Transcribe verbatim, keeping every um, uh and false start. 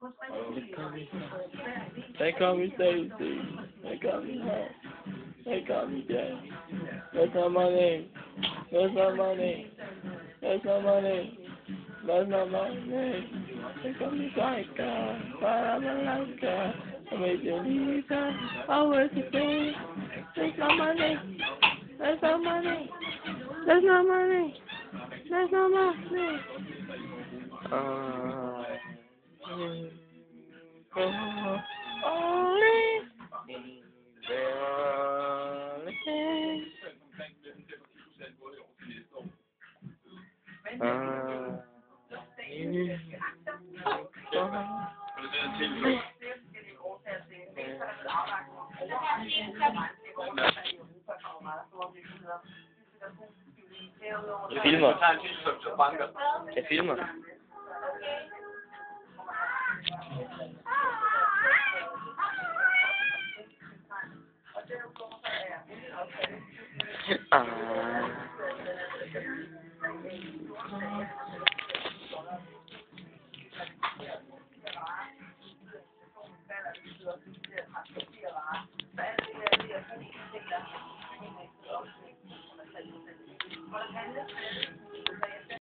They call me Stacy. They call me Hot. They call me Jay. That's not my name. That's not my name. That's not my name. That's not my name. They call me Psycho. But I'm a Laika. I'm a Janita. I was a thing. That's not my name. That's not my name. That's not my name. That's not my name. Uh, mm, oh, only the only thing. Uh, mm, oh. Filma. É filma? Ah.